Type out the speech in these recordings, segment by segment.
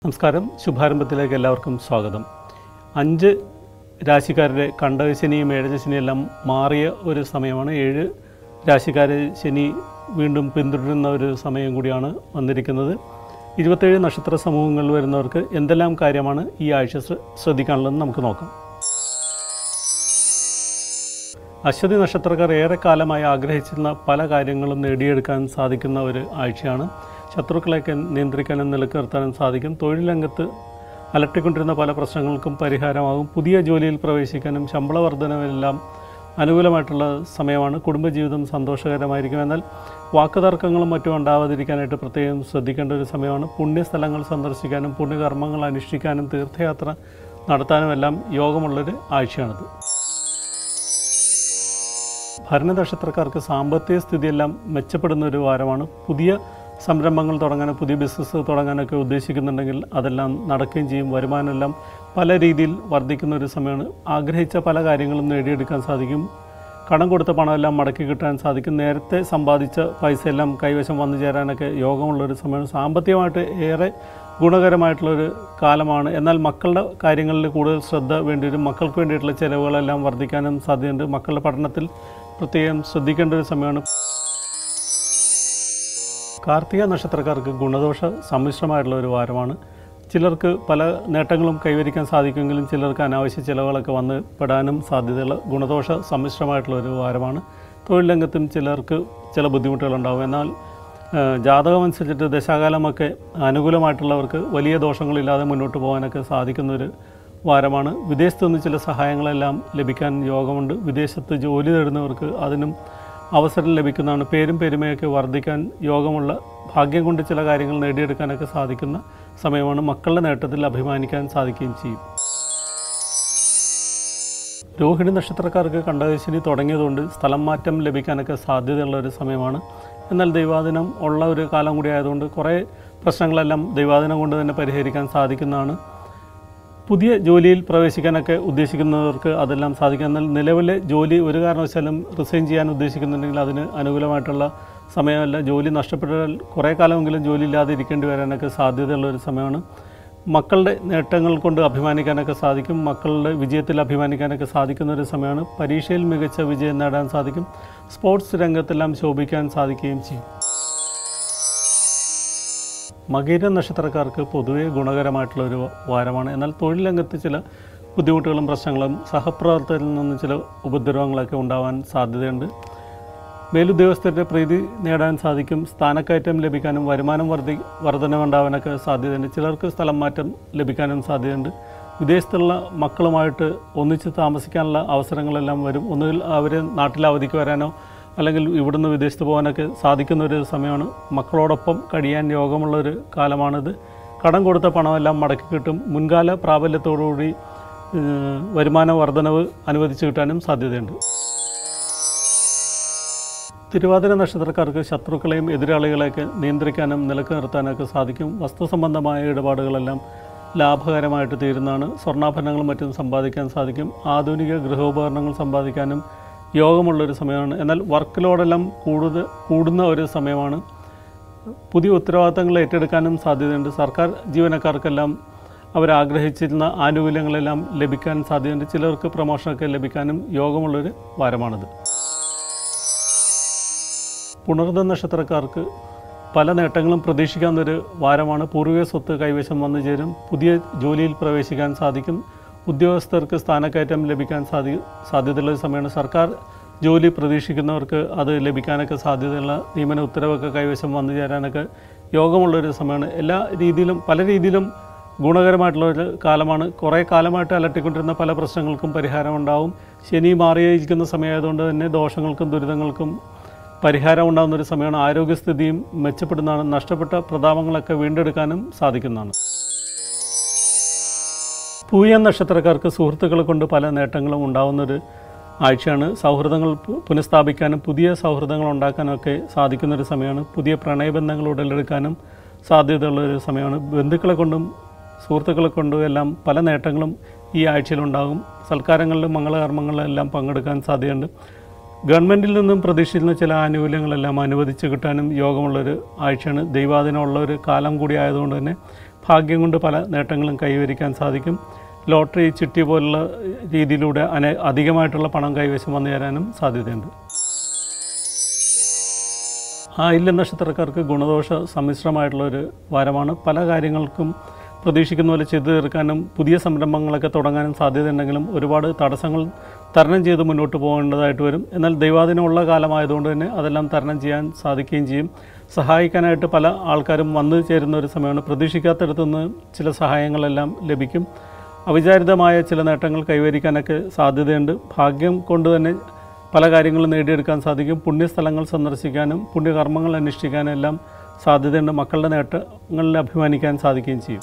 നമസ്കാരം. ശുഭാരംഭത്തിലേക്ക് എല്ലാവർക്കും സ്വാഗതം. 5 രാശിക്കാരുടെ കണ്ടകശനിയും ഏഴരശനിയെല്ലാം മാറിയ ഒരു സമയമാണ്. 7 രാശിക്കാരെ ശനി വീണ്ടും പിന്തുടരുന്ന ഒരു സമയം കൂടിയാണ് വന്നിരിക്കുന്നത്. 27 നക്ഷത്ര സമൂഹങ്ങളിൽ വരുന്നവർക്ക് എന്തെല്ലാം കാര്യമാണ് ഈ ആഴ്ച ശ്രദ്ധിക്കാനുള്ളതെന്ന് നമുക്ക് നോക്കാം. അശ്വതി നക്ഷത്രക്കാർ ഏറെക്കാലമായി ആഗ്രഹിച്ചിരുന്ന പല കാര്യങ്ങളും നേടിയെടുക്കാൻ സാധിക്കുന്ന ഒരു ആഴ്ചയാണ്. ശത്രുക്കളെയൊക്കെ നിയന്ത്രിക്കാനും നിലനിർത്താനും സാധിക്കും. തൊഴിൽ രംഗത്ത് അലട്ടിക്കൊണ്ടിരുന്ന പല പ്രശ്നങ്ങൾക്കും പരിഹാരമാകും. പുതിയ ജോലിയിൽ പ്രവേശിക്കാനും ശമ്പള വർധനവെല്ലാം അനുകൂലമായിട്ടുള്ള സമയമാണ്. കുടുംബജീവിതം സന്തോഷകരമായിരിക്കും. എന്നാൽ വാക്കുതർക്കങ്ങളും മറ്റും ഉണ്ടാവാതിരിക്കാനായിട്ട് പ്രത്യേകം ശ്രദ്ധിക്കേണ്ട ഒരു സമയമാണ്. പുണ്യസ്ഥലങ്ങൾ സന്ദർശിക്കാനും പുണ്യകർമ്മങ്ങൾ അനുഷ്ഠിക്കാനും തീർത്ഥയാത്ര നടത്താനും എല്ലാം യോഗമുള്ളൊരു ആഴ്ചയാണിത്. ഭരണ നക്ഷത്രക്കാർക്ക് സാമ്പത്തിക സ്ഥിതിയെല്ലാം മെച്ചപ്പെടുന്ന ഒരു വാരമാണ്. പുതിയ സംരംഭങ്ങൾ തുടങ്ങാനും പുതിയ ബിസിനസ് തുടങ്ങാനൊക്കെ ഉദ്ദേശിക്കുന്നുണ്ടെങ്കിൽ അതെല്ലാം നടക്കുകയും ചെയ്യും. വരുമാനമെല്ലാം പല രീതിയിൽ വർദ്ധിക്കുന്ന ഒരു സമയമാണ്. ആഗ്രഹിച്ച പല കാര്യങ്ങളും നേടിയെടുക്കാൻ സാധിക്കും. കടം കൊടുത്ത പണമെല്ലാം മടക്കി കിട്ടാൻ സാധിക്കും. നേരത്തെ സമ്പാദിച്ച പൈസയെല്ലാം കൈവശം വന്നു ചേരാനൊക്കെ യോഗമുള്ളൊരു സമയമാണ്. സാമ്പത്തികമായിട്ട് ഏറെ ഗുണകരമായിട്ടുള്ളൊരു കാലമാണ്. എന്നാൽ മക്കളുടെ കാര്യങ്ങളിൽ കൂടുതൽ ശ്രദ്ധ വേണ്ടിവരും. മക്കൾക്ക് വേണ്ടിയിട്ടുള്ള ചിലവുകളെല്ലാം വർദ്ധിക്കാനും സാധ്യതയുണ്ട്. മക്കളുടെ പഠനത്തിൽ പ്രത്യേകം ശ്രദ്ധിക്കേണ്ട ഒരു സമയമാണ്. കാർത്തിക നക്ഷത്രക്കാർക്ക് ഗുണദോഷ സമ്മിശ്രമായിട്ടുള്ള ഒരു വാരമാണ്. ചിലർക്ക് പല നേട്ടങ്ങളും കൈവരിക്കാൻ സാധിക്കുമെങ്കിലും ചിലർക്ക് അനാവശ്യ ചിലവുകളൊക്കെ വന്ന് പെടാനും സാധ്യതയുള്ള ഗുണദോഷ സമ്മിശ്രമായിട്ടുള്ള ഒരു വാരമാണ്. തൊഴിൽ രംഗത്തും ചിലർക്ക് ചില ബുദ്ധിമുട്ടുകളുണ്ടാകും. എന്നാൽ ജാതകമനുസരിച്ചിട്ട് ദശാകാലമൊക്കെ അനുകൂലമായിട്ടുള്ളവർക്ക് വലിയ ദോഷങ്ങളില്ലാതെ മുന്നോട്ട് പോകാനൊക്കെ സാധിക്കുന്നൊരു വാരമാണ്. വിദേശത്തു നിന്ന് ചില സഹായങ്ങളെല്ലാം ലഭിക്കാൻ യോഗമുണ്ട്. വിദേശത്ത് ജോലി തേടുന്നവർക്ക് അതിനും അവസരം ലഭിക്കുന്നതാണ്. പേരും പെരുമയൊക്കെ വർദ്ധിക്കാൻ യോഗമുള്ള, ഭാഗ്യം കൊണ്ട് ചില കാര്യങ്ങൾ നേടിയെടുക്കാനൊക്കെ സാധിക്കുന്ന സമയമാണ്. മക്കളുടെ നേട്ടത്തിൽ അഭിമാനിക്കാൻ സാധിക്കുകയും ചെയ്യും. രോഹിണി നക്ഷത്രക്കാർക്ക് കണ്ടകശനി തുടങ്ങിയതുകൊണ്ട് സ്ഥലം മാറ്റം ലഭിക്കാനൊക്കെ സാധ്യതയുള്ള ഒരു സമയമാണ്. എന്നാൽ ദൈവാധീനം ഉള്ള ഒരു കാലം കൂടി ആയതുകൊണ്ട് കുറേ പ്രശ്നങ്ങളെല്ലാം ദൈവാധീനം കൊണ്ട് തന്നെ പരിഹരിക്കാൻ സാധിക്കുന്നതാണ്. പുതിയ ജോലിയിൽ പ്രവേശിക്കാനൊക്കെ ഉദ്ദേശിക്കുന്നവർക്ക് അതെല്ലാം സാധിക്കും. എന്നാൽ നിലവിലെ ജോലി ഒരു കാരണവശാലും റിസൈൻ ചെയ്യാൻ ഉദ്ദേശിക്കുന്നുണ്ടെങ്കിൽ അതിന് അനുകൂലമായിട്ടുള്ള സമയമല്ല. ജോലി നഷ്ടപ്പെട്ടാൽ കുറേ കാലമെങ്കിലും ജോലി ഇല്ലാതെ ഇരിക്കേണ്ടി വരാനൊക്കെ സാധ്യതയുള്ളൊരു സമയമാണ്. മക്കളുടെ നേട്ടങ്ങൾ കൊണ്ട് അഭിമാനിക്കാനൊക്കെ സാധിക്കും. മക്കളുടെ വിജയത്തിൽ അഭിമാനിക്കാനൊക്കെ സാധിക്കുന്ന ഒരു സമയമാണ്. പരീക്ഷയിൽ മികച്ച വിജയം നേടാൻ സാധിക്കും. സ്പോർട്സ് രംഗത്തെല്ലാം ശോഭിക്കാൻ സാധിക്കുകയും ചെയ്യും. മകീര നക്ഷത്രക്കാർക്ക് പൊതുവെ ഗുണകരമായിട്ടുള്ളൊരു വാരമാണ്. എന്നാൽ തൊഴിൽ രംഗത്ത് ചില ബുദ്ധിമുട്ടുകളും പ്രശ്നങ്ങളും സഹപ്രവർത്തകരിൽ നിന്ന് ചില ഉപദ്രവങ്ങളൊക്കെ ഉണ്ടാവാൻ സാധ്യതയുണ്ട്. മേലുദ്യോഗസ്ഥരുടെ പ്രീതി നേടാൻ സാധിക്കും. സ്ഥാനക്കയറ്റം ലഭിക്കാനും വരുമാനം വർധനവുണ്ടാവാനൊക്കെ സാധ്യതയുണ്ട്. ചിലർക്ക് സ്ഥലം മാറ്റം ലഭിക്കാനും സാധ്യതയുണ്ട്. വിദേശത്തുള്ള മക്കളുമായിട്ട് ഒന്നിച്ച് താമസിക്കാനുള്ള അവസരങ്ങളെല്ലാം വരും. ഒന്നുകിൽ അവർ നാട്ടിൽ അവധിക്ക് വരാനോ അല്ലെങ്കിൽ ഇവിടുന്ന് വിദേശത്ത് പോകാനൊക്കെ സാധിക്കുന്ന ഒരു സമയമാണ്. മക്കളോടൊപ്പം കഴിയാൻ യോഗമുള്ളൊരു കാലമാണിത്. കടം കൊടുത്ത പണമെല്ലാം മടക്കി കിട്ടും. മുൻകാല പ്രാബല്യത്തോടുകൂടി വരുമാന വർധനവ് അനുവദിച്ചു കിട്ടാനും സാധ്യതയുണ്ട്. തിരുവാതിര നക്ഷത്രക്കാർക്ക് ശത്രുക്കളെയും എതിരാളികളെയൊക്കെ നിയന്ത്രിക്കാനും നിലക്ക് നിർത്താനൊക്കെ സാധിക്കും. വസ്തുസംബന്ധമായ ഇടപാടുകളെല്ലാം ലാഭകരമായിട്ട് തീരുന്നതാണ്. സ്വർണ്ണാഭരണങ്ങളും മറ്റും സമ്പാദിക്കാൻ സാധിക്കും. ആധുനിക ഗൃഹോപകരണങ്ങൾ സമ്പാദിക്കാനും യോഗമുള്ളൊരു സമയമാണ്. എന്നാൽ വർക്ക് ലോഡെല്ലാം കൂടുന്ന ഒരു സമയമാണ്. പുതിയ ഉത്തരവാദിത്തങ്ങൾ ഏറ്റെടുക്കാനും സാധ്യതയുണ്ട്. സർക്കാർ ജീവനക്കാർക്കെല്ലാം അവരാഗ്രഹിച്ചിരുന്ന ആനുകൂല്യങ്ങളെല്ലാം ലഭിക്കാൻ സാധ്യതയുണ്ട്. ചിലർക്ക് പ്രമോഷനൊക്കെ ലഭിക്കാനും യോഗമുള്ളൊരു വാരമാണിത്. പുണർദ നക്ഷത്രക്കാർക്ക് പല നേട്ടങ്ങളും പ്രതീക്ഷിക്കാവുന്നൊരു വാരമാണ്. പൂർവിക സ്വത്ത് കൈവശം വന്നു ചേരും. പുതിയ ജോലിയിൽ പ്രവേശിക്കാൻ സാധിക്കും. ഉദ്യോഗസ്ഥർക്ക് സ്ഥാനക്കയറ്റം ലഭിക്കാൻ സാധ്യതയുള്ള സമയമാണ്. സർക്കാർ ജോലി പ്രതീക്ഷിക്കുന്നവർക്ക് അത് ലഭിക്കാനൊക്കെ സാധ്യതയുള്ള നിയമന ഉത്തരവൊക്കെ കൈവശം വന്നു ചേരാനൊക്കെ യോഗമുള്ളൊരു സമയമാണ്. എല്ലാ രീതിയിലും പല രീതിയിലും ഗുണകരമായിട്ടുള്ളൊരു കാലമാണ്. കുറേ കാലമായിട്ട് അലട്ടിക്കൊണ്ടിരുന്ന പല പ്രശ്നങ്ങൾക്കും പരിഹാരമുണ്ടാവും. ശനി മാറിയിരിക്കുന്ന സമയമായതുകൊണ്ട് തന്നെ ദോഷങ്ങൾക്കും ദുരിതങ്ങൾക്കും പരിഹാരം ഉണ്ടാകുന്നൊരു സമയമാണ്. ആരോഗ്യസ്ഥിതിയും മെച്ചപ്പെടുന്നതാണ്. നഷ്ടപ്പെട്ട പ്രതാപങ്ങളൊക്കെ വീണ്ടെടുക്കാനും സാധിക്കുന്നതാണ്. പൂയം നക്ഷത്രക്കാർക്ക് സുഹൃത്തുക്കളെ കൊണ്ട് പല നേട്ടങ്ങളും ഉണ്ടാകുന്നൊരു ആഴ്ചയാണ്. സൗഹൃദങ്ങൾ പുനഃസ്ഥാപിക്കാനും പുതിയ സൗഹൃദങ്ങൾ ഉണ്ടാക്കാനൊക്കെ സാധിക്കുന്നൊരു സമയമാണ്. പുതിയ പ്രണയബന്ധങ്ങൾ ഉടലെടുക്കാനും സാധ്യതയുള്ളൊരു സമയമാണ്. ബന്ധുക്കളെ കൊണ്ടും സുഹൃത്തുക്കളെ കൊണ്ടും എല്ലാം പല നേട്ടങ്ങളും ഈ ആഴ്ചയിലുണ്ടാകും. സൽക്കാരങ്ങളിലും മംഗളകർമ്മങ്ങളിലെല്ലാം പങ്കെടുക്കാൻ സാധ്യതയുണ്ട്. ഗവൺമെൻറ്റിൽ നിന്നും പ്രതീക്ഷിക്കുന്ന ചില ആനുകൂല്യങ്ങളെല്ലാം അനുവദിച്ച് കിട്ടാനും യോഗമുള്ളൊരു ആഴ്ചയാണ്. ദൈവാധീനമുള്ള ഒരു കാലം കൂടി ആയതുകൊണ്ട് തന്നെ ഭാഗ്യം കൊണ്ട് പല നേട്ടങ്ങളും കൈവരിക്കാൻ സാധിക്കും. ലോട്ടറി, ചിട്ടി പോലുള്ള രീതിയിലൂടെ അധികമായിട്ടുള്ള പണം കൈവശം വന്നു ചേരാനും സാധ്യതയുണ്ട്. ആയില്യം നക്ഷത്രക്കാർക്ക് ഗുണദോഷ സമ്മിശ്രമായിട്ടുള്ളൊരു വാരമാണ്. പല കാര്യങ്ങൾക്കും പ്രതീക്ഷിക്കുന്ന പോലെ ചെയ്തു തീർക്കാനും പുതിയ സംരംഭങ്ങളൊക്കെ തുടങ്ങാനും സാധ്യതയുണ്ടെങ്കിലും ഒരുപാട് തടസ്സങ്ങൾ തരണം ചെയ്ത് മുന്നോട്ട് പോകേണ്ടതായിട്ട് വരും. എന്നാൽ ദൈവാധീനമുള്ള കാലമായതുകൊണ്ട് തന്നെ അതെല്ലാം തരണം ചെയ്യാൻ സാധിക്കുകയും ചെയ്യും. സഹായിക്കാനായിട്ട് പല ആൾക്കാരും വന്നു ചേരുന്ന ഒരു സമയമാണ്. പ്രതീക്ഷിക്കാത്തടത്തുനിന്ന് ചില സഹായങ്ങളെല്ലാം ലഭിക്കും. അവിചാരിതമായ ചില നേട്ടങ്ങൾ കൈവരിക്കാനൊക്കെ സാധ്യതയുണ്ട്. ഭാഗ്യം കൊണ്ട് തന്നെ പല കാര്യങ്ങളും നേടിയെടുക്കാൻ സാധിക്കും. പുണ്യസ്ഥലങ്ങൾ സന്ദർശിക്കാനും പുണ്യകർമ്മങ്ങൾ അനുഷ്ഠിക്കാനും എല്ലാം സാധ്യതയുണ്ട്. മക്കളുടെ നേട്ടങ്ങളിൽ അഭിമാനിക്കാൻ സാധിക്കുകയും ചെയ്യും.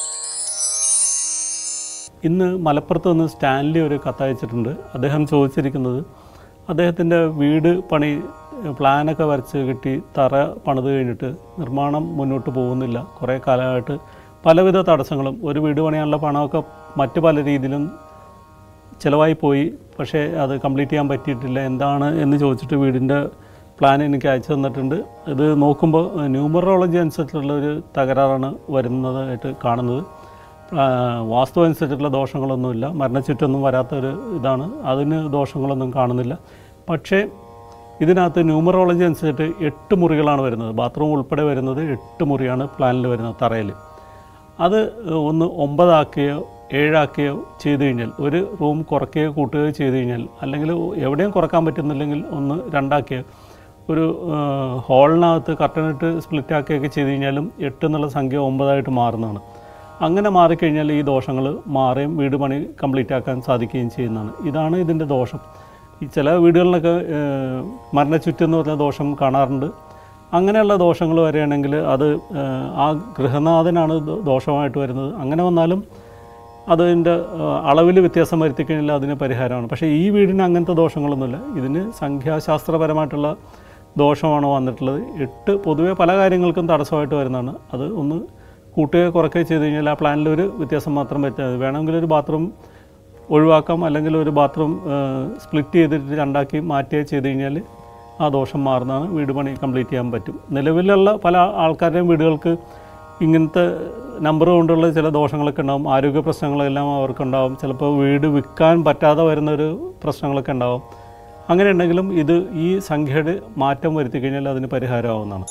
ഇന്ന് മലപ്പുറത്ത് നിന്ന് സ്റ്റാൻലി ഒരു കത്തയച്ചിട്ടുണ്ട്. അദ്ദേഹം ചോദിച്ചിരിക്കുന്നത് അദ്ദേഹത്തിൻ്റെ വീട് പണി പ്ലാനൊക്കെ വരച്ച് കിട്ടി, തറ പണിത് കഴിഞ്ഞിട്ട് നിർമ്മാണം മുന്നോട്ട് പോകുന്നില്ല. കുറേ കാലമായിട്ട് പലവിധ തടസ്സങ്ങളും, ഒരു വീട് പണിയാനുള്ള പണമൊക്കെ മറ്റു പല രീതിയിലും ചിലവായി പോയി, പക്ഷേ അത് കംപ്ലീറ്റ് ചെയ്യാൻ പറ്റിയിട്ടില്ല. എന്താണ് എന്ന് ചോദിച്ചിട്ട് വീടിൻ്റെ പ്ലാൻ എനിക്ക് അയച്ചു തന്നിട്ടുണ്ട്. ഇത് നോക്കുമ്പോൾ ന്യൂമറോളജി അനുസരിച്ചുള്ള ഒരു തകരാറാണ് വരുന്നതായിട്ട് കാണുന്നത്. വാസ്തു അനുസരിച്ചുള്ള ദോഷങ്ങളൊന്നുമില്ല, മരണച്ചുറ്റൊന്നും വരാത്തൊരു ഇതാണ്, അതിന് ദോഷങ്ങളൊന്നും കാണുന്നില്ല. പക്ഷേ ഇതിനകത്ത് ന്യൂമറോളജി അനുസരിച്ചിട്ട് 8 മുറികളാണ് വരുന്നത്. ബാത്റൂം ഉൾപ്പെടെ വരുന്നത് 8 മുറിയാണ് പ്ലാനിൽ വരുന്നത് തറയിൽ. അത് ഒന്ന് 9 ആക്കുകയോ 7 ആക്കുകയോ ചെയ്ത് കഴിഞ്ഞാൽ, ഒരു റൂം കുറയ്ക്കുകയോ കൂട്ടുകയോ ചെയ്ത് കഴിഞ്ഞാൽ, അല്ലെങ്കിൽ എവിടെയും കുറക്കാൻ പറ്റുന്നില്ലെങ്കിൽ ഒന്ന് 2 ആക്കുകയോ ഒരു ഹോളിനകത്ത് കർട്ടനിട്ട് സ്പ്ലിറ്റ് ആക്കുകയൊക്കെ ചെയ്ത് കഴിഞ്ഞാലും 8 എന്നുള്ള സംഖ്യ 9 ആയിട്ട് മാറുന്നതാണ്. അങ്ങനെ മാറിക്കഴിഞ്ഞാൽ ഈ ദോഷങ്ങൾ മാറുകയും വീട് പണി കംപ്ലീറ്റ് ആക്കാൻ സാധിക്കുകയും ചെയ്യുന്നതാണ്. ഇതാണ് ഇതിൻ്റെ ദോഷം. ഈ ചില വീടുകളിലൊക്കെ മരണച്ചുറ്റെന്ന് പറഞ്ഞ ദോഷം കാണാറുണ്ട്. അങ്ങനെയുള്ള ദോഷങ്ങൾ വരികയാണെങ്കിൽ അത് ആ ഗൃഹനാഥനാണ് ദോഷമായിട്ട് വരുന്നത്. അങ്ങനെ വന്നാലും അതിൻ്റെ അളവിൽ വ്യത്യാസം വരുത്തിക്കഴിഞ്ഞാൽ അതിന് പരിഹാരമാണ്. പക്ഷേ ഈ വീടിന് അങ്ങനത്തെ ദോഷങ്ങളൊന്നുമില്ല. ഇതിന് സംഖ്യാശാസ്ത്രപരമായിട്ടുള്ള ദോഷമാണ് വന്നിട്ടുള്ളത്. 8 പൊതുവേ പല കാര്യങ്ങൾക്കും തടസ്സമായിട്ട് വരുന്നതാണ്. അത് ഒന്ന് കൂട്ടുകയോ കുറയ്ക്കുകയോ ചെയ്ത് കഴിഞ്ഞാൽ ആ പ്ലാനിലൊരു വ്യത്യാസം മാത്രം പറ്റാതെ, വേണമെങ്കിൽ ഒരു ബാത്റൂം ഒഴിവാക്കാം, അല്ലെങ്കിൽ ഒരു ബാത്റൂം സ്പ്ലിറ്റ് ചെയ്തിട്ട് 2 ആക്കി മാറ്റുകയോ ചെയ്ത് കഴിഞ്ഞാൽ ആ ദോഷം മാറുന്നതാണ്. വീട് പണി കംപ്ലീറ്റ് ചെയ്യാൻ പറ്റും. നിലവിലുള്ള പല ആൾക്കാരുടെയും വീടുകൾക്ക് ഇങ്ങനത്തെ നമ്പർ കൊണ്ടുള്ള ചില ദോഷങ്ങളൊക്കെ ഉണ്ടാകും. ആരോഗ്യ പ്രശ്നങ്ങളെല്ലാം അവർക്കുണ്ടാകും. ചിലപ്പോൾ വീട് വിൽക്കാൻ പറ്റാതെ വരുന്നൊരു പ്രശ്നങ്ങളൊക്കെ ഉണ്ടാകും. അങ്ങനെ ഉണ്ടെങ്കിലും ഇത് ഈ സംഖ്യയുടെ മാറ്റം വരുത്തി കഴിഞ്ഞാൽ അതിന് പരിഹാരമാവുന്നതാണ്.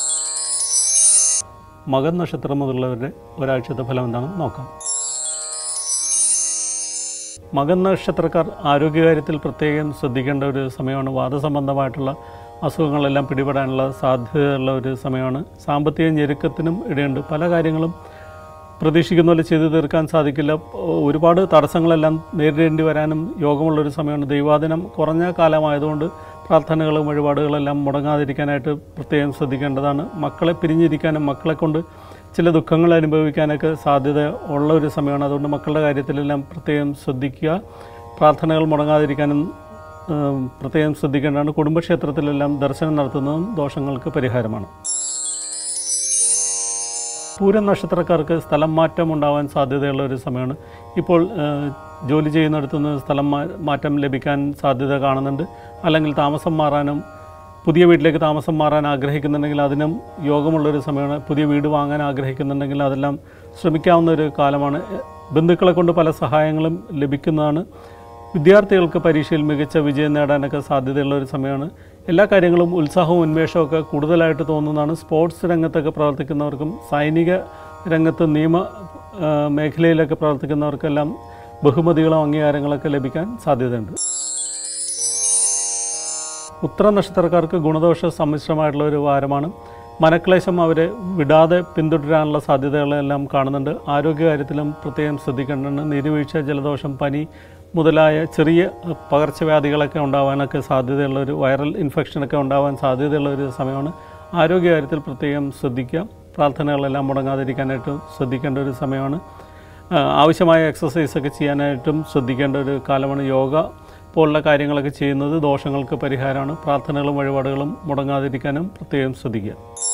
മകൻ നക്ഷത്രം മുതലുള്ളവരുടെ ഒരാഴ്ചത്തെ ഫലം എന്താണെന്ന് നോക്കാം. മകൻ നക്ഷത്രക്കാർ ആരോഗ്യകാര്യത്തിൽ പ്രത്യേകം ശ്രദ്ധിക്കേണ്ട ഒരു സമയമാണ്. വാദസംബന്ധമായിട്ടുള്ള അസുഖങ്ങളെല്ലാം പിടിപെടാനുള്ള സാധ്യതയുള്ള ഒരു സമയമാണ്. സാമ്പത്തിക ഞെരുക്കത്തിനും ഇടയുണ്ട്. പല കാര്യങ്ങളും പ്രതീക്ഷിക്കുന്ന പോലെ ചെയ്തു തീർക്കാൻ സാധിക്കില്ല. ഒരുപാട് തടസ്സങ്ങളെല്ലാം നേരിടേണ്ടി വരാനും യോഗമുള്ളൊരു സമയമാണ്. ദൈവാധീനം കുറഞ്ഞ കാലമായതുകൊണ്ട് പ്രാർത്ഥനകളും വഴിപാടുകളെല്ലാം മുടങ്ങാതിരിക്കാനായിട്ട് പ്രത്യേകം ശ്രദ്ധിക്കേണ്ടതാണ്. മക്കളെ പിരിഞ്ഞിരിക്കാനും മക്കളെ കൊണ്ട് ചില ദുഃഖങ്ങൾ അനുഭവിക്കാനൊക്കെ സാധ്യത ഉള്ള ഒരു സമയമാണ്. അതുകൊണ്ട് മക്കളുടെ കാര്യത്തിലെല്ലാം പ്രത്യേകം ശ്രദ്ധിക്കുക. പ്രാർത്ഥനകൾ മുടങ്ങാതിരിക്കാനും പ്രത്യേകം ശ്രദ്ധിക്കേണ്ടതാണ്. കുടുംബക്ഷേത്രത്തിലെല്ലാം ദർശനം നടത്തുന്നതും ദോഷങ്ങൾക്ക് പരിഹാരമാണ്. പൂരം നക്ഷത്രക്കാർക്ക് സ്ഥലം മാറ്റം ഉണ്ടാവാൻ സാധ്യതയുള്ള ഒരു സമയമാണ്. ഇപ്പോൾ ജോലി ചെയ്യുന്നിടത്തുനിന്ന് സ്ഥലം മാറ്റം ലഭിക്കാൻ സാധ്യത കാണുന്നുണ്ട്. അല്ലെങ്കിൽ താമസം മാറാനും പുതിയ വീട്ടിലേക്ക് താമസം മാറാൻ ആഗ്രഹിക്കുന്നുണ്ടെങ്കിൽ അതിനും യോഗമുള്ളൊരു സമയമാണ്. പുതിയ വീട് വാങ്ങാൻ ആഗ്രഹിക്കുന്നുണ്ടെങ്കിൽ അതെല്ലാം ശ്രമിക്കാവുന്ന ഒരു കാലമാണ്. ബന്ധുക്കളെ കൊണ്ട് പല സഹായങ്ങളും ലഭിക്കുന്നതാണ്. വിദ്യാർത്ഥികൾക്ക് പരീക്ഷയിൽ മികച്ച വിജയം നേടാനൊക്കെ സാധ്യതയുള്ള ഒരു സമയമാണ്. എല്ലാ കാര്യങ്ങളും ഉത്സാഹവും ഉന്മേഷമൊക്കെ കൂടുതലായിട്ട് തോന്നുന്നതാണ്. സ്പോർട്സ് രംഗത്തൊക്കെ പ്രവർത്തിക്കുന്നവർക്കും സൈനിക രംഗത്ത് നിയമ മേഖലയിലൊക്കെ പ്രവർത്തിക്കുന്നവർക്കെല്ലാം ബഹുമതികളും അംഗീകാരങ്ങളൊക്കെ ലഭിക്കാൻ സാധ്യതയുണ്ട്. ഉത്തര നക്ഷത്രക്കാർക്ക് ഗുണദോഷ സമ്മിശ്രമായിട്ടുള്ള ഒരു വാരമാണ്. മനക്ലേശം അവരെ വിടാതെ പിന്തുടരാനുള്ള സാധ്യതകളെല്ലാം കാണുന്നുണ്ട്. ആരോഗ്യകാര്യത്തിലും പ്രത്യേകം ശ്രദ്ധിക്കേണ്ടതുണ്ട്. നീരുവീഴ്ച, ജലദോഷം, പനി മുതലായ ചെറിയ പകർച്ചവ്യാധികളൊക്കെ ഉണ്ടാവാനൊക്കെ സാധ്യതയുള്ളൊരു വൈറൽ ഇൻഫെക്ഷനൊക്കെ ഉണ്ടാവാൻ സാധ്യതയുള്ള ഒരു സമയമാണ്. ആരോഗ്യകാര്യത്തിൽ പ്രത്യേകം ശ്രദ്ധിക്കുക. പ്രാർത്ഥനകളെല്ലാം മുടങ്ങാതിരിക്കാനായിട്ട് ശ്രദ്ധിക്കേണ്ട ഒരു സമയമാണ്. ആവശ്യമായ എക്സസൈസൊക്കെ ചെയ്യാനായിട്ടും ശ്രദ്ധിക്കേണ്ട ഒരു കാലമാണ്. യോഗ പോലുള്ള കാര്യങ്ങളൊക്കെ ചെയ്യുന്നത് ദോഷങ്ങൾക്ക് പരിഹാരമാണ്. പ്രാർത്ഥനകളും വഴിപാടുകളും മുടങ്ങാതിരിക്കാനും പ്രത്യേകം ശ്രദ്ധിക്കുക.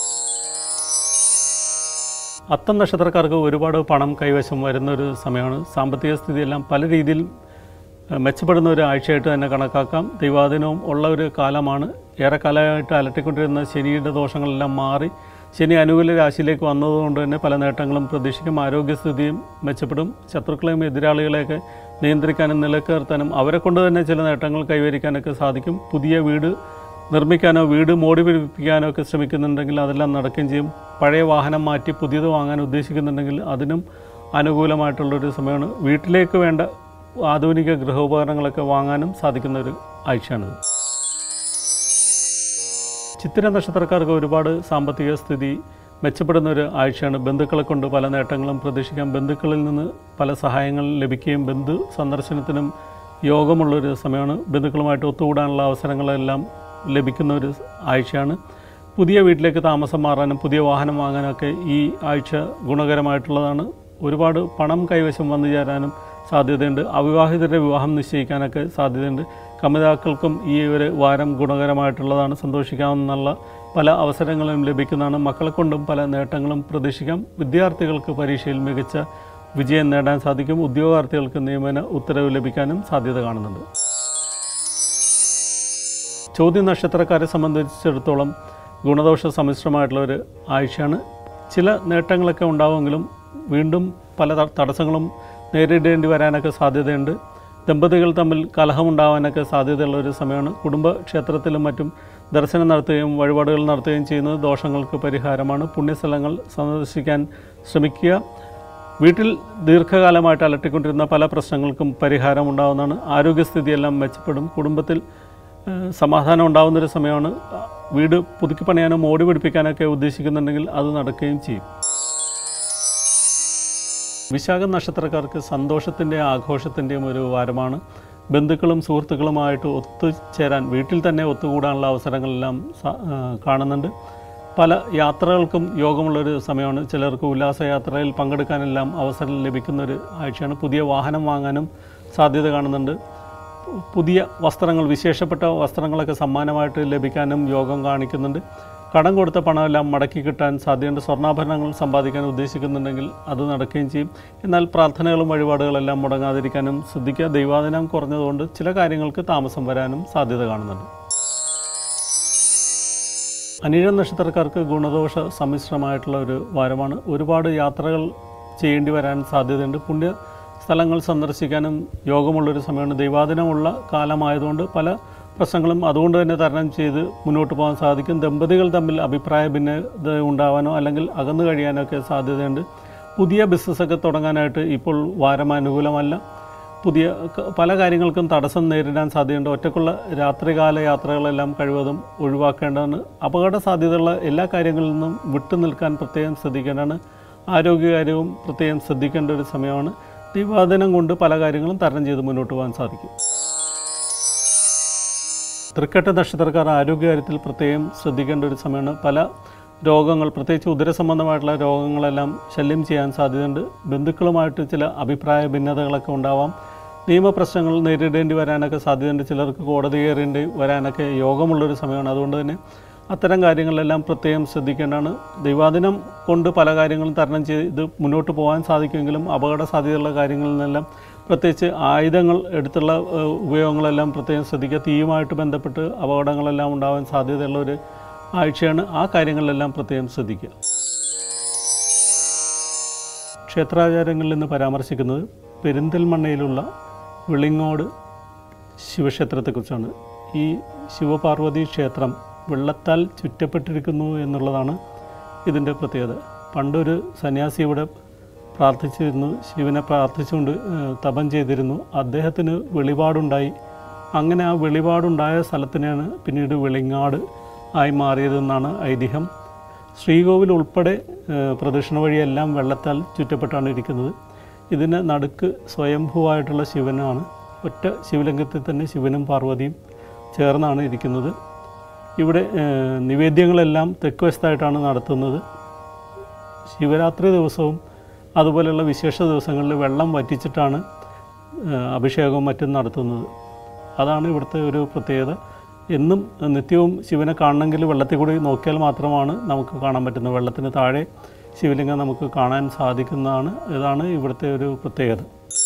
അത്തം നക്ഷത്രക്കാർക്ക് ഒരുപാട് പണം കൈവശം വരുന്നൊരു സമയമാണ്. സാമ്പത്തിക സ്ഥിതിയെല്ലാം പല രീതിയിൽ മെച്ചപ്പെടുന്ന ഒരു ആഴ്ചയായിട്ട് തന്നെ കണക്കാക്കാം. ദൈവാധീനവും ഉള്ള ഒരു കാലമാണ്. ഏറെക്കാലമായിട്ട് അലട്ടിക്കൊണ്ടിരുന്ന ശനിയുടെ ദോഷങ്ങളെല്ലാം മാറി ശനി അനുകൂല രാശിയിലേക്ക് വന്നതുകൊണ്ട് തന്നെ പല നേട്ടങ്ങളും പ്രതീക്ഷിക്കും. ആരോഗ്യസ്ഥിതിയും മെച്ചപ്പെടും. ശത്രുക്കളെയും എതിരാളികളെയൊക്കെ നിയന്ത്രിക്കാനും നിലനിർത്താനും അവരെ കൊണ്ട് തന്നെ ചില നേട്ടങ്ങൾ കൈവരിക്കാനൊക്കെ സാധിക്കും. പുതിയ വീട് നിർമ്മിക്കാനോ വീട് മോടി പിടിപ്പിക്കാനോ ഒക്കെ ശ്രമിക്കുന്നുണ്ടെങ്കിൽ അതെല്ലാം നടക്കുകയും ചെയ്യും. പഴയ വാഹനം മാറ്റി പുതിയത് വാങ്ങാൻ ഉദ്ദേശിക്കുന്നുണ്ടെങ്കിൽ അതിനും അനുകൂലമായിട്ടുള്ളൊരു സമയമാണ്. വീട്ടിലേക്ക് വേണ്ട ആധുനിക ഗൃഹോപകരണങ്ങളൊക്കെ വാങ്ങാനും സാധിക്കുന്ന ഒരു ആഴ്ചയാണിത്. ചിത്തിര നക്ഷത്രക്കാർക്ക് ഒരുപാട് സാമ്പത്തിക സ്ഥിതി മെച്ചപ്പെടുന്ന ഒരു ആഴ്ചയാണ്. ബന്ധുക്കളെ കൊണ്ട് പല നേട്ടങ്ങളും പ്രതീക്ഷിക്കാം. ബന്ധുക്കളിൽ നിന്ന് പല സഹായങ്ങൾ ലഭിക്കുകയും ബന്ധു സന്ദർശനത്തിനും യോഗമുള്ളൊരു സമയമാണ്. ബന്ധുക്കളുമായിട്ട് ഒത്തുകൂടാനുള്ള അവസരങ്ങളെല്ലാം ലഭിക്കുന്ന ഒരു ആഴ്ചയാണ്. പുതിയ വീട്ടിലേക്ക് താമസം മാറാനും പുതിയ വാഹനം വാങ്ങാനൊക്കെ ഈ ആഴ്ച ഗുണകരമായിട്ടുള്ളതാണ്. ഒരുപാട് പണം കൈവശം വന്നു ചേരാനും സാധ്യതയുണ്ട്. അവിവാഹിതരുടെ വിവാഹം നിശ്ചയിക്കാനൊക്കെ സാധ്യതയുണ്ട്. കമിതാക്കൾക്കും ഈ ഒരു വാരം ഗുണകരമായിട്ടുള്ളതാണ്. സന്തോഷിക്കാവുന്ന പല അവസരങ്ങളും ലഭിക്കുന്നതാണ്. മക്കളെ കൊണ്ടും പല നേട്ടങ്ങളും പ്രതീക്ഷിക്കാം. വിദ്യാർത്ഥികൾക്ക് പരീക്ഷയിൽ മികച്ച വിജയം നേടാൻ സാധിക്കും. ഉദ്യോഗാർത്ഥികൾക്ക് നിയമന ഉത്തരവ് ലഭിക്കാനും സാധ്യത കാണുന്നുണ്ട്. ചോദ്യ നക്ഷത്രക്കാരെ സംബന്ധിച്ചിടത്തോളം ഗുണദോഷ സമ്മിശ്രമായിട്ടുള്ള ഒരു ആഴ്ചയാണ്. ചില നേട്ടങ്ങളൊക്കെ ഉണ്ടാവുമെങ്കിലും വീണ്ടും പല തടസ്സങ്ങളും നേരിടേണ്ടി വരാനൊക്കെ സാധ്യതയുണ്ട്. ദമ്പതികൾ തമ്മിൽ കലഹമുണ്ടാവാനൊക്കെ സാധ്യതയുള്ള ഒരു സമയമാണ്. കുടുംബക്ഷേത്രത്തിലും മറ്റും ദർശനം നടത്തുകയും വഴിപാടുകൾ നടത്തുകയും ചെയ്യുന്നത് ദോഷങ്ങൾക്ക് പരിഹാരമാണ്. പുണ്യസ്ഥലങ്ങൾ സന്ദർശിക്കാൻ ശ്രമിക്കുക. വീട്ടിൽ ദീർഘകാലമായിട്ട് അലട്ടിക്കൊണ്ടിരുന്ന പല പ്രശ്നങ്ങൾക്കും പരിഹാരം ഉണ്ടാകുന്നതാണ്. ആരോഗ്യസ്ഥിതിയെല്ലാം മെച്ചപ്പെടും. കുടുംബത്തിൽ സമാധാനം ഉണ്ടാകുന്നൊരു സമയമാണ്. വീട് പുതുക്കി പണിയാനോ മോടി പിടിപ്പിക്കാനൊക്കെ ഉദ്ദേശിക്കുന്നുണ്ടെങ്കിൽ അത് നടക്കുകയും ചെയ്യും. വിശാഖ നക്ഷത്രക്കാർക്ക് സന്തോഷത്തിൻ്റെയും ആഘോഷത്തിൻ്റെയും ഒരു വാരമാണ്. ബന്ധുക്കളും സുഹൃത്തുക്കളുമായിട്ട് ഒത്തുചേരാൻ വീട്ടിൽ തന്നെ ഒത്തുകൂടാനുള്ള അവസരങ്ങളെല്ലാം കാണുന്നുണ്ട്. പല യാത്രകൾക്കും യോഗമുള്ളൊരു സമയമാണ്. ചിലർക്ക് ഉല്ലാസയാത്രയിൽ പങ്കെടുക്കാനെല്ലാം അവസരം ലഭിക്കുന്നൊരു ആഴ്ചയാണ്. പുതിയ വാഹനം വാങ്ങാനും സാധ്യത കാണുന്നുണ്ട്. പുതിയ വസ്ത്രങ്ങൾ, വിശേഷപ്പെട്ട വസ്ത്രങ്ങളൊക്കെ സമ്മാനമായിട്ട് ലഭിക്കാനും യോഗം കാണിക്കുന്നുണ്ട്. കടം കൊടുത്ത പണമെല്ലാം മടക്കി കിട്ടാൻ സാധ്യതയുണ്ട്. സ്വർണ്ണാഭരണങ്ങൾ സമ്പാദിക്കാൻ ഉദ്ദേശിക്കുന്നുണ്ടെങ്കിൽ അത് നടക്കുകയും ചെയ്യും. എന്നാൽ പ്രാർത്ഥനകളും വഴിപാടുകളെല്ലാം മുടങ്ങാതിരിക്കാനും ശ്രദ്ധിക്കുക. ദൈവാധീനം കുറഞ്ഞതുകൊണ്ട് ചില കാര്യങ്ങൾക്ക് താമസം വരാനും സാധ്യത കാണുന്നുണ്ട്. അനിഴം നക്ഷത്രക്കാർക്ക് ഗുണദോഷ സമ്മിശ്രമായിട്ടുള്ള ഒരു വാരമാണ്. ഒരുപാട് യാത്രകൾ ചെയ്യേണ്ടി വരാൻ സാധ്യതയുണ്ട്. പുണ്യ സ്ഥലങ്ങൾ സന്ദർശിക്കാനും യോഗമുള്ളൊരു സമയമാണ്. ദൈവാധീനമുള്ള കാലമായതുകൊണ്ട് പല പ്രശ്നങ്ങളും അതുകൊണ്ട് തന്നെ തരണം ചെയ്ത് മുന്നോട്ട് പോകാൻ സാധിക്കും. ദമ്പതികൾ തമ്മിൽ അഭിപ്രായ ഭിന്നത ഉണ്ടാവാനോ അല്ലെങ്കിൽ അകന്നു കഴിയാനോ ഒക്കെ സാധ്യതയുണ്ട്. പുതിയ ബിസിനസ്സൊക്കെ തുടങ്ങാനായിട്ട് ഇപ്പോൾ വാരം അനുകൂലമല്ല. പുതിയ പല കാര്യങ്ങൾക്കും തടസ്സം നേരിടാൻ സാധ്യതയുണ്ട്. ഒറ്റക്കുള്ള രാത്രികാല യാത്രകളെല്ലാം കഴിവതും ഒഴിവാക്കേണ്ടതാണ്. അപകട സാധ്യതയുള്ള എല്ലാ കാര്യങ്ങളിൽ നിന്നും വിട്ടു നിൽക്കാൻ പ്രത്യേകം ശ്രദ്ധിക്കേണ്ടതാണ്. ആരോഗ്യകാര്യവും പ്രത്യേകം ശ്രദ്ധിക്കേണ്ട ഒരു സമയമാണ്. ദൈവാധീനം കൊണ്ട് പല കാര്യങ്ങളും തരണം ചെയ്ത് മുന്നോട്ട് പോകാൻ സാധിക്കും. തൃക്കേട്ട നക്ഷത്രക്കാർ ആരോഗ്യകാര്യത്തിൽ പ്രത്യേകം ശ്രദ്ധിക്കേണ്ട ഒരു സമയമാണ്. പല രോഗങ്ങൾ, പ്രത്യേകിച്ച് ഉദരസംബന്ധമായിട്ടുള്ള രോഗങ്ങളെല്ലാം ശല്യം ചെയ്യാൻ സാധ്യതയുണ്ട്. ബന്ധുക്കളുമായിട്ട് ചില അഭിപ്രായ ഭിന്നതകളൊക്കെ ഉണ്ടാവാം. നിയമപ്രശ്നങ്ങൾ നേരിടേണ്ടി വരാനൊക്കെ സാധ്യതയുണ്ട്. ചിലർക്ക് കോടതി കയറേണ്ടി വരാനൊക്കെ യോഗമുള്ളൊരു സമയമാണ്. അതുകൊണ്ട് തന്നെ അത്തരം കാര്യങ്ങളിലെല്ലാം പ്രത്യേകം ശ്രദ്ധിക്കേണ്ടതാണ്. ദൈവാധീനം കൊണ്ട് പല കാര്യങ്ങളും തരണം ചെയ്ത് മുന്നോട്ട് പോകാൻ സാധിക്കുമെങ്കിലും അപകട സാധ്യതയുള്ള കാര്യങ്ങളിൽ നിന്നെല്ലാം, പ്രത്യേകിച്ച് ആയുധങ്ങൾ എടുത്തുള്ള ഉപയോഗങ്ങളെല്ലാം പ്രത്യേകം ശ്രദ്ധിക്കുക. തീയുമായിട്ട് ബന്ധപ്പെട്ട് അപകടങ്ങളെല്ലാം ഉണ്ടാവാൻ സാധ്യതയുള്ള ഒരു ആഴ്ചയാണ്. ആ കാര്യങ്ങളിലെല്ലാം പ്രത്യേകം ശ്രദ്ധിക്കുക. ക്ഷേത്രാചാരങ്ങളിൽ നിന്ന് പരാമർശിക്കുന്നത് പെരിന്തൽമണ്ണയിലുള്ള വിളിങ്ങോട് ശിവക്ഷേത്രത്തെക്കുറിച്ചാണ്. ഈ ശിവപാർവതി ക്ഷേത്രം വെള്ളത്താൽ ചുറ്റപ്പെട്ടിരിക്കുന്നു എന്നുള്ളതാണ് ഇതിൻ്റെ പ്രത്യേകത. പണ്ടൊരു സന്യാസി ഇവിടെ പ്രാർത്ഥിച്ചിരുന്നു. ശിവനെ പ്രാർത്ഥിച്ചുകൊണ്ട് തപം ചെയ്തിരുന്നു. അദ്ദേഹത്തിന് വെളിപാടുണ്ടായി. അങ്ങനെ ആ വെളിപാടുണ്ടായ സ്ഥലത്തിനെയാണ് പിന്നീട് വെളിങ്ങാട് ആയി മാറിയതെന്നാണ് ഐതിഹ്യം. ശ്രീകോവിൽ ഉൾപ്പെടെ പ്രദക്ഷിണ വഴിയെല്ലാം വെള്ളത്താൽ ചുറ്റപ്പെട്ടാണ് ഇരിക്കുന്നത്. ഇതിന് നടുക്ക് സ്വയംഭൂവായിട്ടുള്ള ശിവനാണ്. ഒറ്റ ശിവലിംഗത്തിൽ തന്നെ ശിവനും പാർവതിയും ചേർന്നാണ് ഇരിക്കുന്നത്. ഇവിടെ നിവേദ്യങ്ങളെല്ലാം തെക്ക് വശത്തായിട്ടാണ് നടത്തുന്നത്. ശിവരാത്രി ദിവസവും അതുപോലെയുള്ള വിശേഷ ദിവസങ്ങളിൽ വെള്ളം വറ്റിച്ചിട്ടാണ് അഭിഷേകവും മറ്റും നടത്തുന്നത്. അതാണ് ഇവിടുത്തെ ഒരു പ്രത്യേകത. എന്നും നിത്യവും ശിവനെ കാണണമെങ്കിൽ വെള്ളത്തിൽ കൂടി നോക്കിയാൽ മാത്രമാണ് നമുക്ക് കാണാൻ പറ്റുന്നത്. വെള്ളത്തിന് താഴെ ശിവലിംഗം നമുക്ക് കാണാൻ സാധിക്കുന്നതാണ്. ഇതാണ് ഇവിടുത്തെ ഒരു പ്രത്യേകത.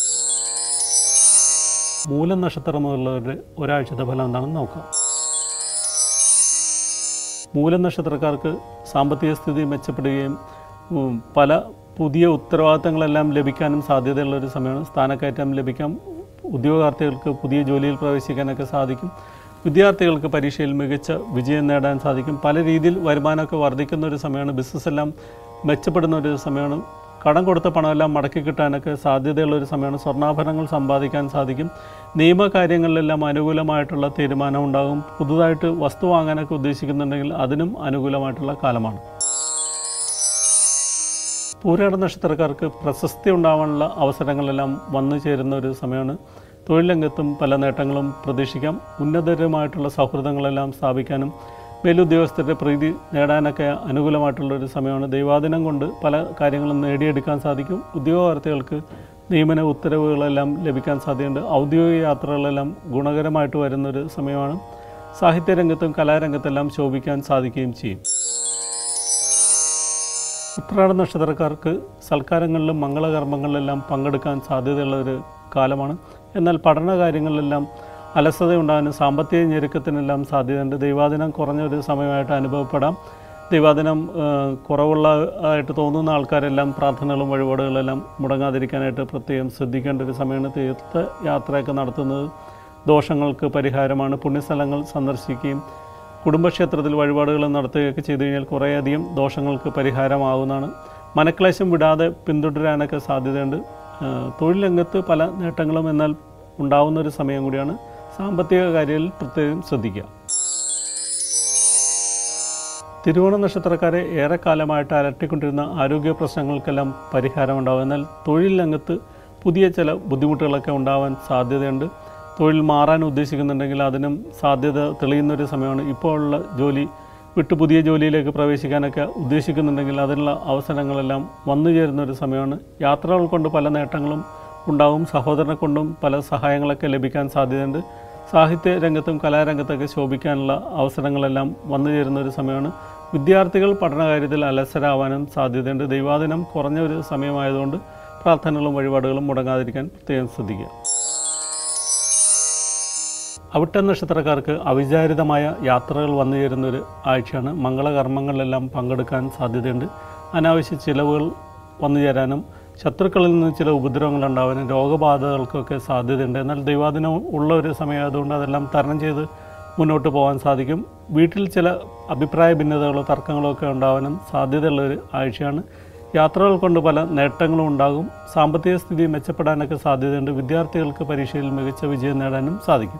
മൂലം നക്ഷത്രം മുതലുള്ളവരുടെ ഒരാഴ്ചത്തെ ഫലം എന്താണെന്ന് നോക്കാം. മൂലം നക്ഷത്രക്കാർക്ക് സാമ്പത്തിക സ്ഥിതി മെച്ചപ്പെടുകയും പല പുതിയ ഉത്തരവാദിത്തങ്ങളെല്ലാം ലഭിക്കാനും സാധ്യതയുള്ളൊരു സമയമാണ്. സ്ഥാനക്കയറ്റം ലഭിക്കാം, ഉദ്യോഗാർത്ഥികൾക്ക് പുതിയ ജോലിയിൽ പ്രവേശിക്കാനൊക്കെ സാധിക്കും, വിദ്യാർത്ഥികൾക്ക് പരീക്ഷയിൽ മികച്ച വിജയം നേടാൻ സാധിക്കും. പല രീതിയിൽ വരുമാനമൊക്കെ വർദ്ധിക്കുന്ന ഒരു സമയമാണ്. ബിസിനസ്സെല്ലാം മെച്ചപ്പെടുന്ന ഒരു സമയമാണ്. കടം കൊടുത്ത പണമെല്ലാം മടക്കി കിട്ടാനൊക്കെ സാധ്യതയുള്ളൊരു സമയമാണ്. സ്വർണ്ണാഭരണങ്ങൾ സമ്പാദിക്കാൻ സാധിക്കും. നിയമകാര്യങ്ങളിലെല്ലാം അനുകൂലമായിട്ടുള്ള തീരുമാനം ഉണ്ടാകും. പുതുതായിട്ട് വസ്തു വാങ്ങാനൊക്കെ ഉദ്ദേശിക്കുന്നുണ്ടെങ്കിൽ അതിനും അനുകൂലമായിട്ടുള്ള കാലമാണ്. പൂരാട നക്ഷത്രക്കാർക്ക് പ്രശസ്തി ഉണ്ടാവാനുള്ള അവസരങ്ങളെല്ലാം വന്നു ചേരുന്ന ഒരു സമയമാണ്. തൊഴിൽ രംഗത്തും പല നേട്ടങ്ങളും പ്രതീക്ഷിക്കാം. ഉന്നതരുമായിട്ടുള്ള സൗഹൃദങ്ങളെല്ലാം സ്ഥാപിക്കാനും മേലുദ്യോഗസ്ഥരുടെ പ്രീതി നേടാനൊക്കെ അനുകൂലമായിട്ടുള്ളൊരു സമയമാണ്. ദൈവാധീനം കൊണ്ട് പല കാര്യങ്ങളും നേടിയെടുക്കാൻ സാധിക്കും. ഉദ്യോഗാർത്ഥികൾക്ക് നിയമന ഉത്തരവുകളെല്ലാം ലഭിക്കാൻ സാധ്യതയുണ്ട്. ഔദ്യോഗിക യാത്രകളെല്ലാം ഗുണകരമായിട്ട് വരുന്നൊരു സമയമാണ്. സാഹിത്യരംഗത്തും കലാരംഗത്തെല്ലാം ശോഭിക്കാൻ സാധിക്കുകയും ചെയ്യും. ഉത്രാട നക്ഷത്രക്കാർക്ക് സൽക്കാരങ്ങളിലും മംഗളകർമ്മങ്ങളിലെല്ലാം പങ്കെടുക്കാൻ സാധ്യതയുള്ള ഒരു കാലമാണ്. എന്നാൽ പഠന കാര്യങ്ങളിലെല്ലാം അലസതയുണ്ടാകാനും സാമ്പത്തിക ഞെരുക്കത്തിനെല്ലാം സാധ്യതയുണ്ട്. ദൈവാധീനം കുറഞ്ഞൊരു സമയമായിട്ട് അനുഭവപ്പെടാം. ദൈവാധീനം കുറവുള്ളതായിട്ട് തോന്നുന്ന ആൾക്കാരെല്ലാം പ്രാർത്ഥനകളും വഴിപാടുകളെല്ലാം മുടങ്ങാതിരിക്കാനായിട്ട് പ്രത്യേകം ശ്രദ്ധിക്കേണ്ട ഒരു സമയമാണ്. തീർത്ഥയാത്രയൊക്കെ നടത്തുന്നത് ദോഷങ്ങൾക്ക് പരിഹാരമാണ്. പുണ്യസ്ഥലങ്ങൾ സന്ദർശിക്കുകയും കുടുംബക്ഷേത്രത്തിൽ വഴിപാടുകൾ നടത്തുകയൊക്കെ ചെയ്തു കഴിഞ്ഞാൽ കുറേയധികം ദോഷങ്ങൾക്ക് പരിഹാരമാകുന്നതാണ്. മനക്ലേശം വിടാതെ പിന്തുടരാനൊക്കെ സാധ്യതയുണ്ട്. തൊഴിൽ രംഗത്ത് പല നേട്ടങ്ങളും എന്നാൽ ഉണ്ടാവുന്നൊരു സമയം കൂടിയാണ്. സാമ്പത്തിക കാര്യങ്ങളിൽ പ്രത്യേകം ശ്രദ്ധിക്കുക. തിരുവോണ നക്ഷത്രക്കാരെ ഏറെക്കാലമായിട്ട് അലട്ടിക്കൊണ്ടിരുന്ന ആരോഗ്യ പ്രശ്നങ്ങൾക്കെല്ലാം പരിഹാരമുണ്ടാകും. എന്നാൽ തൊഴിൽ രംഗത്ത് പുതിയ ചില ബുദ്ധിമുട്ടുകളൊക്കെ ഉണ്ടാവാൻ സാധ്യതയുണ്ട്. തൊഴിൽ മാറാൻ ഉദ്ദേശിക്കുന്നുണ്ടെങ്കിൽ അതിനും സാധ്യത തെളിയുന്നൊരു സമയമാണ്. ഇപ്പോൾ ഉള്ള ജോലി വിട്ട് പുതിയ ജോലിയിലേക്ക് പ്രവേശിക്കാനൊക്കെ ഉദ്ദേശിക്കുന്നുണ്ടെങ്കിൽ അതിനുള്ള അവസരങ്ങളെല്ലാം വന്നു ചേരുന്നൊരു സമയമാണ്. യാത്രകൾ കൊണ്ട് പല നേട്ടങ്ങളും ഉണ്ടാകും. സഹോദരനെ കൊണ്ടും പല സഹായങ്ങളൊക്കെ ലഭിക്കാൻ സാധ്യതയുണ്ട്. സാഹിത്യ രംഗത്തും കലാരംഗത്തൊക്കെ ശോഭിക്കാനുള്ള അവസരങ്ങളെല്ലാം വന്നു ചേരുന്ന ഒരു സമയമാണ്. വിദ്യാർത്ഥികൾ പഠനകാര്യത്തിൽ അലസരാവാനും സാധ്യതയുണ്ട്. ദൈവാധീനം കുറഞ്ഞ ഒരു സമയമായതുകൊണ്ട് പ്രാർത്ഥനകളും വഴിപാടുകളും മുടങ്ങാതിരിക്കാൻ പ്രത്യേകം ശ്രദ്ധിക്കുക. അവിട്ട നക്ഷത്രക്കാർക്ക് അവിചാരിതമായ യാത്രകൾ വന്നു ചേരുന്നൊരു ആഴ്ചയാണ്. മംഗളകർമ്മങ്ങളിലെല്ലാം പങ്കെടുക്കാൻ സാധ്യതയുണ്ട്. അനാവശ്യ ചിലവുകൾ വന്നു ചേരാനും ശത്രുക്കളിൽ നിന്ന് ചില ഉപദ്രവങ്ങൾ ഉണ്ടാവാനും രോഗബാധകൾക്കൊക്കെ സാധ്യതയുണ്ട്. എന്നാൽ ദൈവാധീനം ഉള്ള ഒരു സമയമായതുകൊണ്ട് അതെല്ലാം തരണം ചെയ്ത് മുന്നോട്ട് പോകാൻ സാധിക്കും. വീട്ടിൽ ചില അഭിപ്രായ ഭിന്നതകളോ തർക്കങ്ങളോ ഒക്കെ ഉണ്ടാവാനും സാധ്യതയുള്ളൊരു ആഴ്ചയാണ്. യാത്രകൾ കൊണ്ട് പല നേട്ടങ്ങളും ഉണ്ടാകും. സാമ്പത്തിക സ്ഥിതി മെച്ചപ്പെടാനൊക്കെ സാധ്യതയുണ്ട്. വിദ്യാർത്ഥികൾക്ക് പരീക്ഷയിൽ മികച്ച വിജയം നേടാനും സാധിക്കും.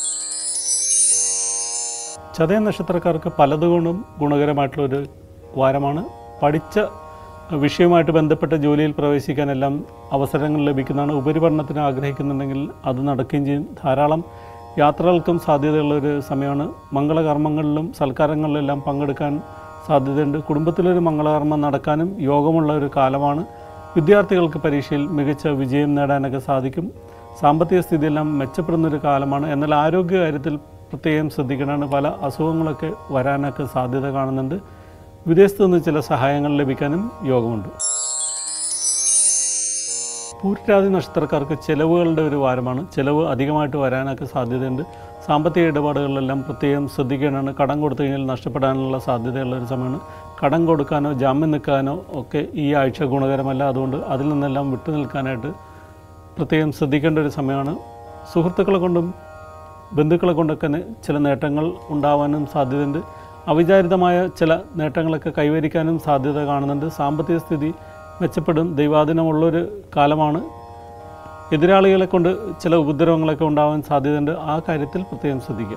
ചതയ നക്ഷത്രക്കാർക്ക് പലതുകൊണ്ടും ഗുണകരമായിട്ടുള്ളൊരു വാരമാണ്. പഠിച്ച വിഷയവുമായിട്ട് ബന്ധപ്പെട്ട ജോലിയിൽ പ്രവേശിക്കാനെല്ലാം അവസരങ്ങൾ ലഭിക്കുന്നതാണ്. ഉപരിപഠനത്തിന് ആഗ്രഹിക്കുന്നുണ്ടെങ്കിൽ അത് നടക്കുകയും ചെയ്യും. ധാരാളം യാത്രകൾക്കും സാധ്യതയുള്ളൊരു സമയമാണ്. മംഗളകർമ്മങ്ങളിലും സൽക്കാരങ്ങളിലെല്ലാം പങ്കെടുക്കാൻ സാധ്യതയുണ്ട്. കുടുംബത്തിലൊരു മംഗളകർമ്മം നടക്കാനും യോഗമുള്ള ഒരു കാലമാണ്. വിദ്യാർത്ഥികൾക്ക് പരീക്ഷയിൽ മികച്ച വിജയം നേടാനൊക്കെ സാധിക്കും. സാമ്പത്തിക സ്ഥിതിയെല്ലാം മെച്ചപ്പെടുന്നൊരു കാലമാണ്. എന്നാൽ ആരോഗ്യകാര്യത്തിൽ പ്രത്യേകം ശ്രദ്ധിക്കണം. പല അസുഖങ്ങളൊക്കെ വരാനൊക്കെ സാധ്യത കാണുന്നുണ്ട്. വിദേശത്തു നിന്ന് ചില സഹായങ്ങൾ ലഭിക്കാനും യോഗമുണ്ട്. പൂരട്ടാതി നക്ഷത്രക്കാർക്ക് ചിലവുകളുടെ ഒരു വാരമാണ്. ചിലവ് അധികമായിട്ട് വരാനൊക്കെ സാധ്യതയുണ്ട്. സാമ്പത്തിക ഇടപാടുകളിലെല്ലാം പ്രത്യേകം ശ്രദ്ധിക്കേണ്ടതാണ്. കടം കൊടുത്തു കഴിഞ്ഞാൽ നഷ്ടപ്പെടാനുള്ള സാധ്യതയുള്ളൊരു സമയമാണ്. കടം കൊടുക്കാനോ ജാമ്യം നിൽക്കാനോ ഒക്കെ ഈ ആഴ്ച ഗുണകരമല്ല. അതുകൊണ്ട് അതിൽ നിന്നെല്ലാം വിട്ടു നിൽക്കാനായിട്ട് പ്രത്യേകം ശ്രദ്ധിക്കേണ്ട ഒരു സമയമാണ്. സുഹൃത്തുക്കളെ കൊണ്ടും ബന്ധുക്കളെ കൊണ്ടൊക്കെ ചില നേട്ടങ്ങൾ ഉണ്ടാവാനും സാധ്യതയുണ്ട്. അവിചാരിതമായ ചില നേട്ടങ്ങളൊക്കെ കൈവരിക്കാനും സാധ്യത കാണുന്നുണ്ട്. സാമ്പത്തിക സ്ഥിതി മെച്ചപ്പെടും. ദൈവാധീനമുള്ളൊരു കാലമാണ്. എതിരാളികളെ കൊണ്ട് ചില ഉപദ്രവങ്ങളൊക്കെ ഉണ്ടാവാൻ സാധ്യതയുണ്ട്. ആ കാര്യത്തിൽ പ്രത്യേകം ശ്രദ്ധിക്കുക.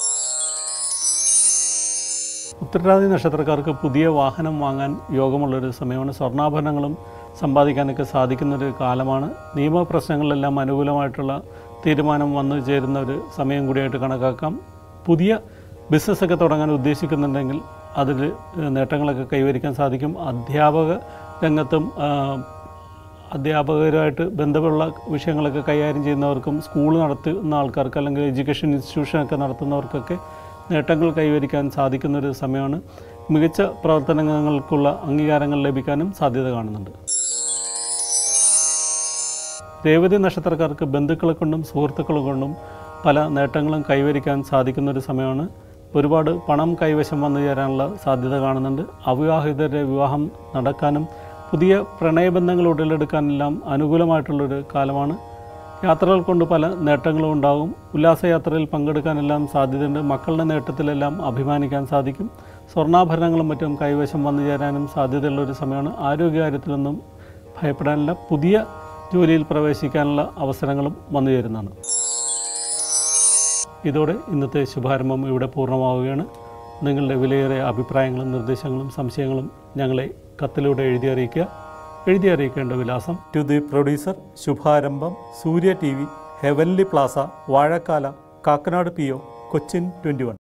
ഉത്തരട്ടാതി നക്ഷത്രക്കാർക്ക് പുതിയ വാഹനം വാങ്ങാൻ യോഗമുള്ളൊരു സമയമാണ്. സ്വർണ്ണാഭരണങ്ങളും സമ്പാദിക്കാനൊക്കെ സാധിക്കുന്നൊരു കാലമാണ്. നിയമപ്രശ്നങ്ങളിലെല്ലാം അനുകൂലമായിട്ടുള്ള തീരുമാനം വന്നു ചേരുന്ന ഒരു സമയം കൂടിയായിട്ട് കണക്കാക്കാം. പുതിയ ബിസിനസ്സൊക്കെ തുടങ്ങാൻ ഉദ്ദേശിക്കുന്നുണ്ടെങ്കിൽ അതിൽ നേട്ടങ്ങളൊക്കെ കൈവരിക്കാൻ സാധിക്കും. അധ്യാപക രംഗത്തും അധ്യാപകരുമായിട്ട് ബന്ധമുള്ള വിഷയങ്ങളൊക്കെ കൈകാര്യം ചെയ്യുന്നവർക്കും സ്കൂൾ നടത്തുന്ന ആൾക്കാർക്ക് അല്ലെങ്കിൽ എഡ്യൂക്കേഷൻ ഇൻസ്റ്റിറ്റ്യൂഷനൊക്കെ നടത്തുന്നവർക്കൊക്കെ നേട്ടങ്ങൾ കൈവരിക്കാൻ സാധിക്കുന്നൊരു സമയമാണ്. മികച്ച പ്രവർത്തനങ്ങൾക്കുള്ള അംഗീകാരങ്ങൾ ലഭിക്കാനും സാധ്യത കാണുന്നുണ്ട്. രേവതി നക്ഷത്രക്കാർക്ക് ബന്ധുക്കളെ കൊണ്ടും സുഹൃത്തുക്കളെ കൊണ്ടും പല നേട്ടങ്ങളും കൈവരിക്കാൻ സാധിക്കുന്നൊരു സമയമാണ്. ഒരുപാട് പണം കൈവശം വന്നു ചേരാനുള്ള സാധ്യത കാണുന്നുണ്ട്. അവിവാഹിതരുടെ വിവാഹം നടക്കാനും പുതിയ പ്രണയബന്ധങ്ങൾ ഉടലെടുക്കാനെല്ലാം അനുകൂലമായിട്ടുള്ളൊരു കാലമാണ്. യാത്രകൾ കൊണ്ട് പല നേട്ടങ്ങളും ഉണ്ടാകും. ഉല്ലാസയാത്രയിൽ പങ്കെടുക്കാനെല്ലാം സാധ്യതയുണ്ട്. മക്കളുടെ നേട്ടത്തിലെല്ലാം അഭിമാനിക്കാൻ സാധിക്കും. സ്വർണ്ണാഭരണങ്ങളും മറ്റും കൈവശം വന്നു ചേരാനും സാധ്യതയുള്ളൊരു സമയമാണ്. ആരോഗ്യകാര്യത്തിലൊന്നും ഭയപ്പെടാനില്ല. പുതിയ ജോലിയിൽ പ്രവേശിക്കാനുള്ള അവസരങ്ങളും വന്നു ചേരുന്നതാണ്. ഇതോടെ ഇന്നത്തെ ശുഭാരംഭം ഇവിടെ പൂർണ്ണമാവുകയാണ്. നിങ്ങളുടെ വിലയേറിയ അഭിപ്രായങ്ങളും നിർദ്ദേശങ്ങളും സംശയങ്ങളും ഞങ്ങളെ കത്തിലൂടെ എഴുതി അറിയിക്കേണ്ട വിലാസം: to the producer, Shubharambham, Surya TV, heavenly plaza, Vazhakkala, Kakkanad PO, Cochin 21.